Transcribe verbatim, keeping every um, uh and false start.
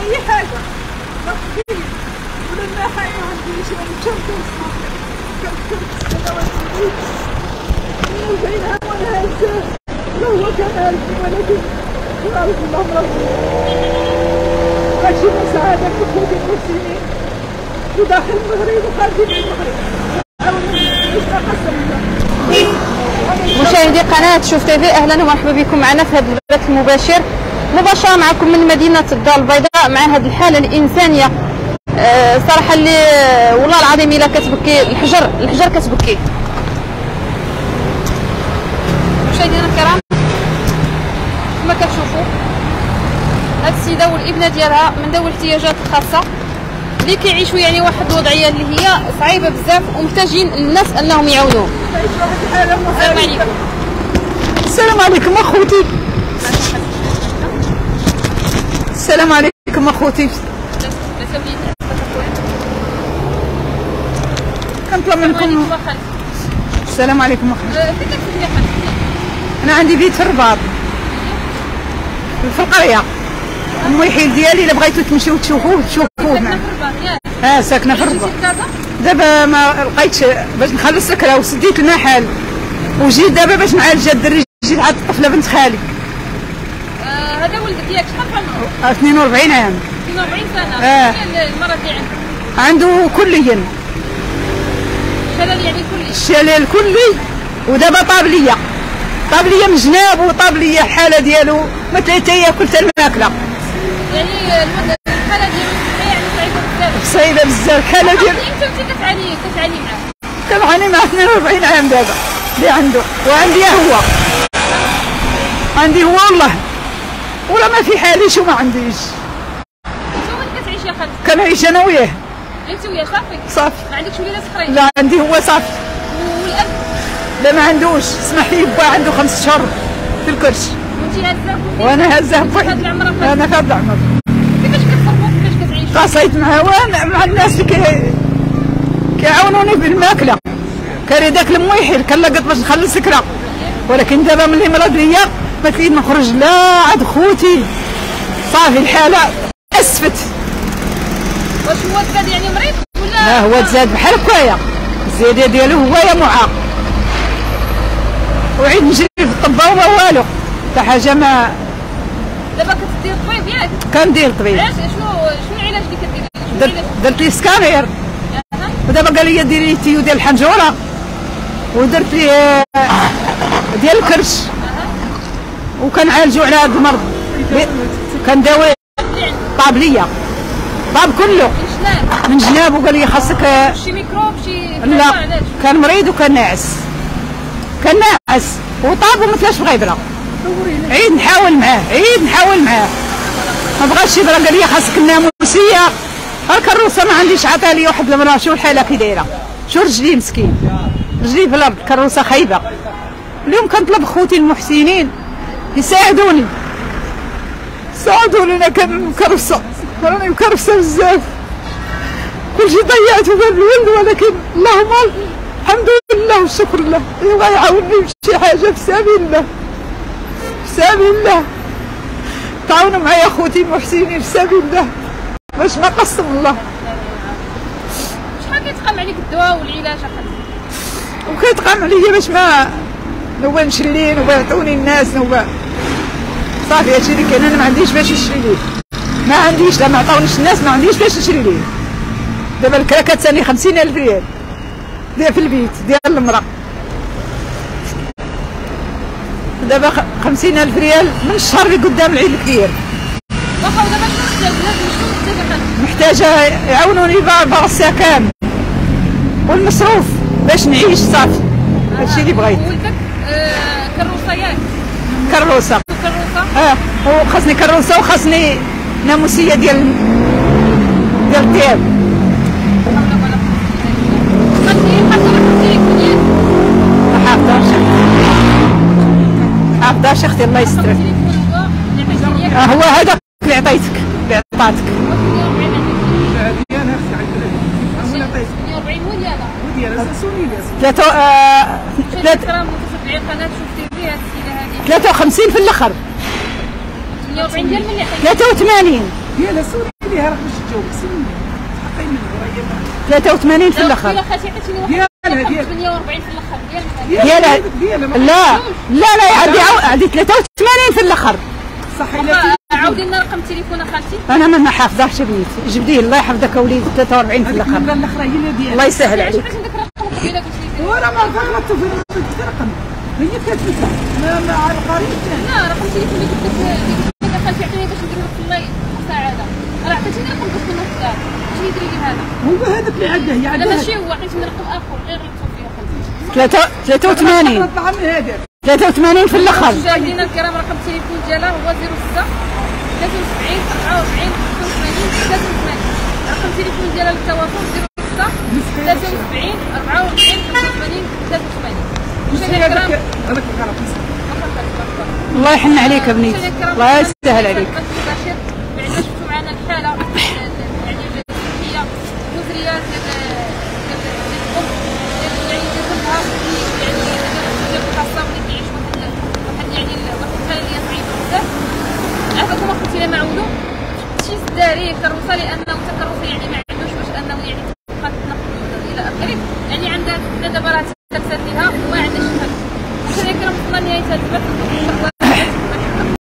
اي حاجه نقي ولما حي ما عنديش انا كنت كنت سنوات بينها وانا هزه لو هو كان عارفني ولكن يعرف اللهم ربي ماشي مساعدة كفوت المسلمين وداخل المغرب وخارج المغرب مشاهدي قناة شوف تيفي، اهلا ومرحبا بكم معنا في هذا البث المباشر مباشرة معكم من مدينة الدار البيضاء مع هذه الحالة الإنسانية. أه صراحة اللي والله العظيم إلا كتبكي الحجر الحجر كتبكي. مشاهدينا الكرام كما كتشوفوا هاد السيدة والابنة ديالها من ذوي الاحتياجات الخاصة اللي كيعيشوا يعني واحد الوضعية اللي هي صعيبة بزاف ومحتاجين الناس انهم يعاونوهم. السلام عليكم. السلام عليكم اخوتي. السلام عليكم اخوتي. كنطلب منكم. السلام عليكم اخوتي. انا عندي بيت في الرباط في القرية. امي حيل ديالي الا بغيتو تمشيو تشوفوه تشوفوه معايا. اه ساكنه في الرباط. دابا ما لقيتش باش نخلص سكره وسديت المحل وجيت دابا باش نعالج هاد الدري. جيت عند الطفله بنت خالي. آه هذا ولدك ياك شحال عمره؟ اثنين وأربعين عام. اثنين وأربعين سنه. اه المرض اللي عنده؟ عنده كليا شلل يعني كلي. الشلل كلي ودابا طاب ليا طاب ليا من جناب وطاب ليا الحاله ديالو ما تلاقيت ياكل حتى الماكله. يعني الحاله ديالو يعني صعيبه بزاف. صعيبه بزاف الحاله ديالو. امتى انت كتعاني كتعاني معاه؟ كنعاني مع اثنين وأربعين عام دابا اللي عنده وعندي هو عندي هو والله ولا ما في حاليش وما عنديش. شنو وين كتعيش يا خالتي؟ كنعيش انا وياه. انت وياه صافي؟ صافي. ما عندكش وليدات اخرين؟ لا عندي هو صافي. والاب؟ لا ما عندوش. اسمح لي با عنده خمس شهور في الكرش. وانت هزاه؟ وانا هزاه بوحدي. هاد العمر؟ انا في هذا العمر. كيفاش كتصرفوا كيفاش كتعيشوا؟ قصيت معاه وانا مع الناس اللي كي كيعاونوني بالماكله. كان داك المويحل كان لقط باش نخلص سكره ولكن دابا ملي مرض ليا ما كاين نخرج لا عند خوتي صافي الحاله اسفت. واش هو تزاد يعني مريض ولا؟ لا هو تزاد بحال هكايا الزياده ديالو هو يا معاق وعيد نجري في الطبه وما والو حتى حاجه. ما دابا كتدير الطبيب ياك؟ كندير طبيب. علاش شنو شنو العلاج اللي كديري؟ درت درت لي سكانير ودابا قال لي ديري تيو ديال الحنجوره ودرت لي ديال الكرش وكنعالجو على هذا المرض. كنداوي طاب ليا طاب كله من جناب وقال لي خاصك شي ميكروب شي. لا كان مريض وكان ناعس كان ناعس وطاب وما فيهاش بغيبره. عيد نحاول معاه عيد نحاول معاه ما بغاش يبرا. قال لي خاصك الناموسيه. الكروسه ما عنديش عطا لي واحد المراه. شو الحاله كي دايره شو رجلي مسكين رجلي في الارض الكروسه خايبه. اليوم كنطلب خوتي المحسنين يساعدوني ساعدوني. انا كنكرفسه راني مكرفسه بزاف كلشي ضيعته بين الولد ولكن اللهم الحمد لله والشكر لله يبغى يعاونني بشي حاجه في سبيل الله في سبيل الله. تعاونوا معايا خوتي المحسنين في سبيل الله باش ما قسم الله. شحال كيتقام عليك الدواء والعلاج اخاطي؟ وكيتقام عليا باش ما نوبا نشري نوبا يعطوني الناس نوبا صافي هادشي اللي كاين. انا ما عنديش باش نشري ليه ما عنديش لا ما عطاونيش الناس ما عنديش باش نشري ليه. دابا الكرا كتسالني خمسين ألف ريال ديال في البيت ديال المرأة. دابا خمسين ألف ريال من الشهر اللي قدام العيد الكبير. واخا ودابا شنو محتاجه؟ محتاجه يعاونوني باغ السكن والمصروف باش نعيش صافي. هادشي اللي بغيت. ولدك آه كروسه ياك؟ كروسه. كروسه؟ اه وخاصني كروسه وخاصني ناموسيه ديال ديال الثياب. ما حافظاش حافظاش اختي الله يسترك. آه هو هذا اللي عطيتك اللي عطاتك. ثلاثة ثلاثة وخمسين في الاخر. ثمانية وأربعين ديال ملي ثلاثة وثمانين. سميها راه باش تجاوب سميها حقي من هي ثلاثة وثمانين في الاخر ديالها خالتي عطيتيني واحد ديالها ديال ثمانية وأربعين في الاخر ديالها ديالها ديالها لا لا لا عندي عندي ثلاثة وثمانين في الاخر. صحي عاودي لنا رقم تليفون خالتي. انا ما حافظاش بنيتي جبديه الله يحفظك اوليدي ثلاثة وأربعين في الاخر. الاخرى هي اللي ديالها الله يسهل عليك. علاش عندك رقم قبيله قلت لي وانا ما غلطت في الرقم هي كاتبتها ما ما على القريب لا رقم تليفون اللي قلت لك خالتي عطيني باش ندير لك الله مساعده راه عطيتيني رقم باش نوصلها اش يدري لي هذا هو هذاك اللي عنده هي هذا عندها ماشي هو عطيتني رقم اخر غير غلطتوا فيه خالتي. ثلاثة ثلاثة وثمانين طلع من هذاك ثلاثة وثمانين في الاخر. مشاهدينا الكرام رقم التليفون ديالها هو صفر ستة ثلاثة وسبعين أربعة وأربعين خمسة وثمانين ثلاثة وثمانين. رقم التليفون ديالها للتواصل صفر ستة ثلاثة وسبعين أربعة وأربعين خمسة وثمانين ثلاثة وثمانين. مشاهدينا الكرام هذاك الغلط الله يحن عليك بنيتي الله يسهل عليك. بعد ما شفتوا معنا الحاله يعني الصحيه المزريه ديال الام يعني ديالها يعني خاصه اللي كيعيش واحد واحد يعني واحد الحاله اللي صعيبه بزاف. عافاكم اختي لما عودوا شي الداري كروسه لانه تكروسه يعني ما عندوش واش انه يعني تبقى تنقل الى اخره يعني عندها دابا راه تكسات ليها وما عندهاش شي حاجه. مشاهدينا الكرام وصلنا لنهايه هذا البث.